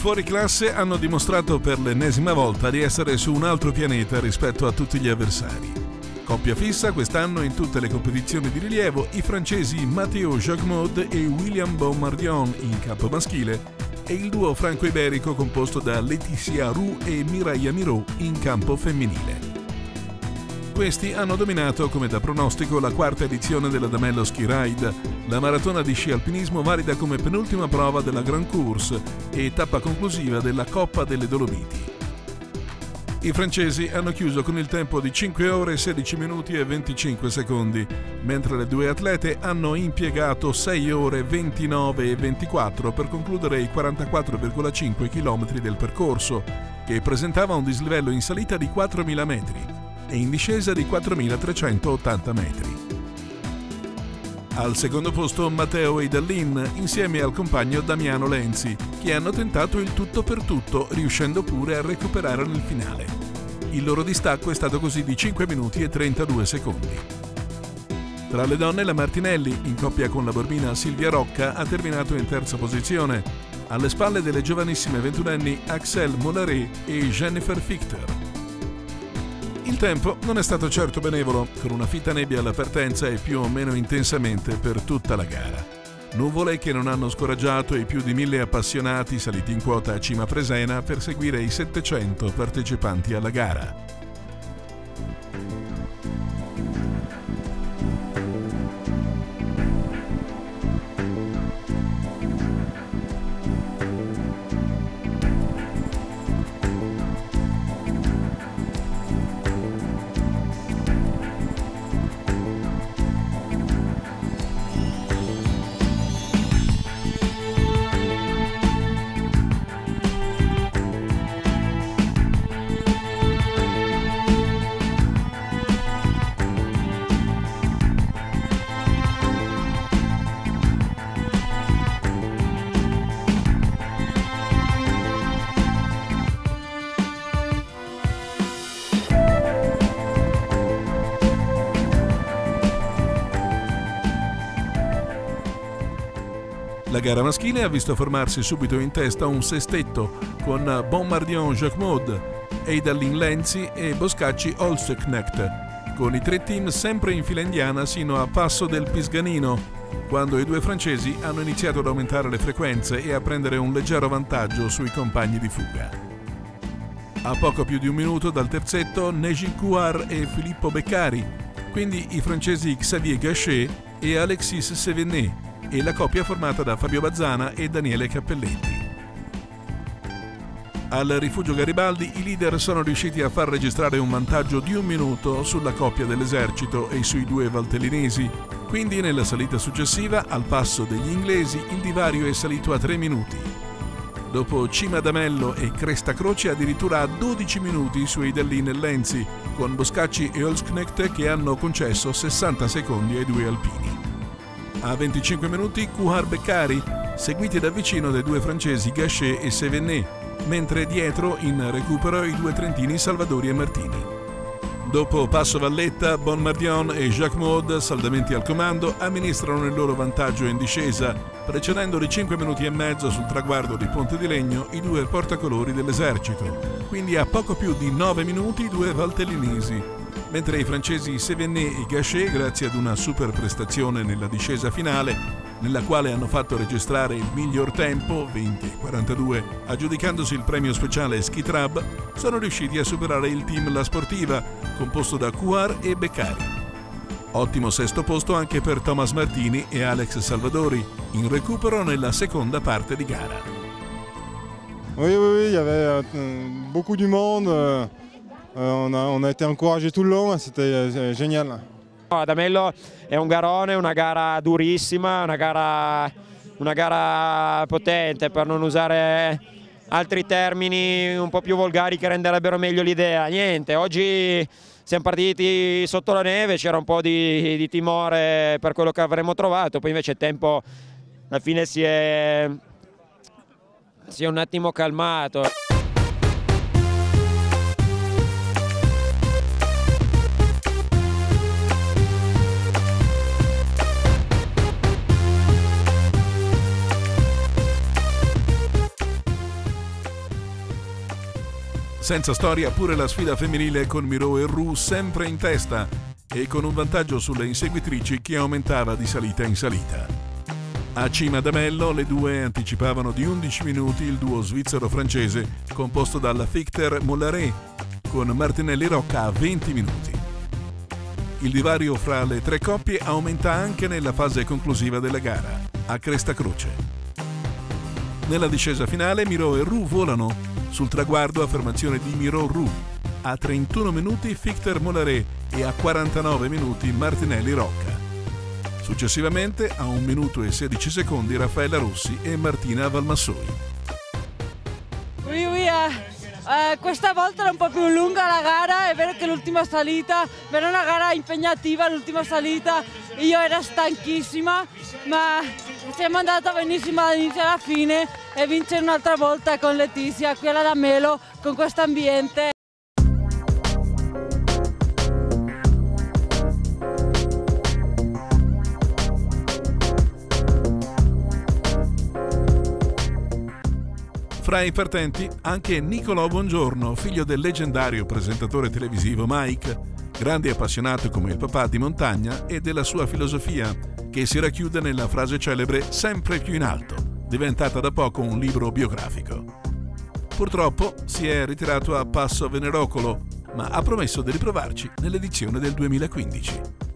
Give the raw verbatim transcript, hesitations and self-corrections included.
fuori classe hanno dimostrato per l'ennesima volta di essere su un altro pianeta rispetto a tutti gli avversari. Coppia fissa quest'anno in tutte le competizioni di rilievo i francesi Matteo Jacquemot e William Bomardion in campo maschile e il duo franco-iberico composto da Laetitia Roux e Mireia Miró in campo femminile. Questi hanno dominato, come da pronostico, la quarta edizione della Damello Ski Ride, la maratona di sci alpinismo valida come penultima prova della Grand Course e tappa conclusiva della Coppa delle Dolomiti. I francesi hanno chiuso con il tempo di cinque ore sedici minuti e venticinque secondi, mentre le due atlete hanno impiegato sei ore ventinove e ventiquattro per concludere i quarantaquattro virgola cinque chilometri del percorso, che presentava un dislivello in salita di quattromila metri e in discesa di quattromilatrecentottanta metri. Al secondo posto Matteo Eidallin insieme al compagno Damiano Lenzi, che hanno tentato il tutto per tutto, riuscendo pure a recuperare nel finale. Il loro distacco è stato così di cinque minuti e trentadue secondi. Tra le donne la Martinelli, in coppia con la borbina Silvia Rocca, ha terminato in terza posizione, alle spalle delle giovanissime ventunenni Axel Mollaret e Jennifer Fichter. Il tempo non è stato certo benevolo, con una fitta nebbia alla partenza e più o meno intensamente per tutta la gara. Nuvole che non hanno scoraggiato i più di mille appassionati saliti in quota a Cima Presena per seguire i settecento partecipanti alla gara. La gara maschile ha visto formarsi subito in testa un sestetto con Bomardion Jacquemot, Eidallin Lenzi e Boscacci Holzknecht, con i tre team sempre in fila indiana sino a Passo del Pisganino, quando i due francesi hanno iniziato ad aumentare le frequenze e a prendere un leggero vantaggio sui compagni di fuga. A poco più di un minuto dal terzetto Neji Couard e Filippo Beccari, quindi i francesi Xavier Gachet e Alexis Sevenet, e la coppia formata da Fabio Bazzana e Daniele Cappelletti. Al Rifugio Garibaldi i leader sono riusciti a far registrare un vantaggio di un minuto sulla coppia dell'esercito e sui due valtellinesi, quindi nella salita successiva, al passo degli inglesi, il divario è salito a tre minuti. Dopo Cima Damello e Cresta Croce addirittura a dodici minuti su Eidallin e Lenzi, con Boscacci e Holzknecht che hanno concesso sessanta secondi ai due alpini. A venticinque minuti Couard Beccari, seguiti da vicino dai due francesi Gachet e Sevenet, mentre dietro in recupero i due trentini Salvadori e Martini. Dopo Passo Valletta, Bomardion e Jacquemot, saldamente al comando, amministrano il loro vantaggio in discesa, precedendo di cinque minuti e mezzo sul traguardo di Ponte di Legno i due portacolori dell'esercito, quindi a poco più di nove minuti i due valtellinesi, mentre i francesi Sevenet e Gachet, grazie ad una super prestazione nella discesa finale, nella quale hanno fatto registrare il miglior tempo, venti e quarantadue, aggiudicandosi il premio speciale Ski Trab, sono riusciti a superare il team La Sportiva, composto da Couard e Beccari. Ottimo sesto posto anche per Thomas Martini e Alex Salvadori, in recupero nella seconda parte di gara. Oui, oui, oui, il y avait euh, beaucoup du monde. Euh... On a, on a été encouragé tout le long, c'était génial. Damello è un garone, una gara durissima, una gara, una gara potente, per non usare altri termini un po' più volgari che renderebbero meglio l'idea. Niente, oggi siamo partiti sotto la neve, c'era un po' di, di timore per quello che avremmo trovato, poi invece il tempo alla fine si è, si è un attimo calmato. Senza storia pure la sfida femminile con Miró e Roux sempre in testa e con un vantaggio sulle inseguitrici che aumentava di salita in salita. A cima da Mello le due anticipavano di undici minuti il duo svizzero-francese composto dalla Fichter-Mollaret con Martinelli Rocca a venti minuti. Il divario fra le tre coppie aumenta anche nella fase conclusiva della gara, a cresta croce. Nella discesa finale Miró e Roux volano, sul traguardo affermazione di Miró-Roux, a trentuno minuti Fichter-Mollaret e a quarantanove minuti Martinelli Rocca. Successivamente a un minuto e sedici secondi Raffaella Rossi e Martina Valmassoi. Oui, oui, eh. Eh, questa volta era un po' più lunga la gara, è vero che l'ultima salita era una gara impegnativa, l'ultima salita io ero stanchissima, ma siamo andata benissimo dall'inizio alla fine e vincere un'altra volta con Letizia qui alla Melo con questo ambiente. Fra i partenti anche Nicolò Bongiorno, figlio del leggendario presentatore televisivo Mike, grande appassionato come il papà di montagna e della sua filosofia, che si racchiude nella frase celebre sempre più in alto, diventata da poco un libro biografico. Purtroppo si è ritirato a Passo Venerocolo, ma ha promesso di riprovarci nell'edizione del duemilaquindici.